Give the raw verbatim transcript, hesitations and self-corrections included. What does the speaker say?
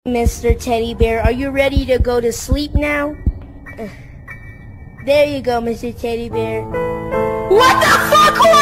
Mister Teddy Bear, are you ready to go to sleep now? There you go, Mister Teddy Bear. What the fuck was